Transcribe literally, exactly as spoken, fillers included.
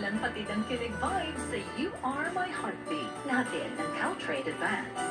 walang patid ang kilig vibes sa You Are My Heartbeat. Natin ng Caltrate Advance.